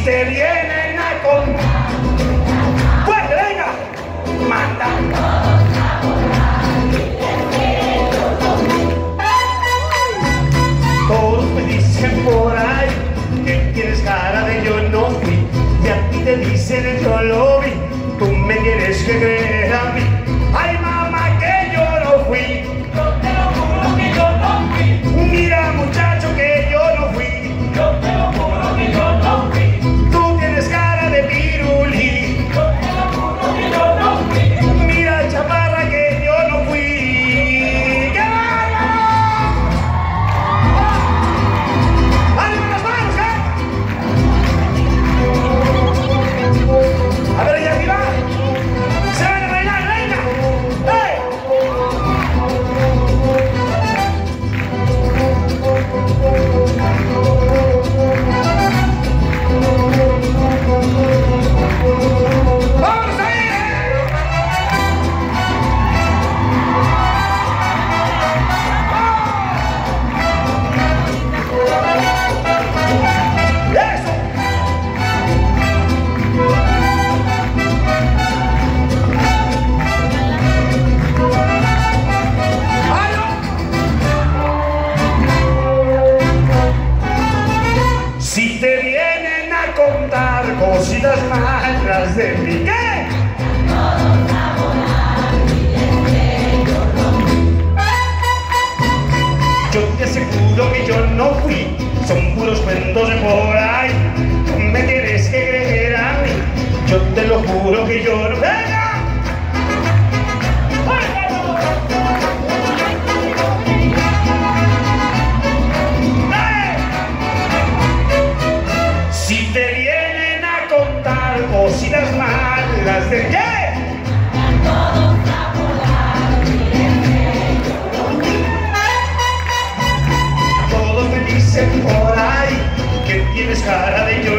te vienen a contar, fuerte, venga, manda. Todos me dicen por ahí que tienes cara de yo no fui, y a ti te dicen yo lo vi, tú me tienes que creer a mí. Ay mamá que yo no fui, Yo te lo juro que yo no fui. mira muchacho que yo no fui, Yo te lo juro que yo no fui. tú tienes cara de pirulí, Yo te lo juro que yo no fui. mira chaparra que yo no fui. ¡Qué bárbaro! ¡Ánimo las manos, A ver, allá arriba. Se van a bailar, venga. ¡Hey! ¡Vamos a ir! ¡Eso! Si te vienen a contar cositas malas de mí, ¿qué? Yo te aseguro que yo no fui, son puros cuentos de por ahí. Tú me tienes que creer a mí, yo te lo juro que yo no. ¡Venga! Si te vienen a contar cositas malas de qué, todos me dicen por ahí que tienes cara de yo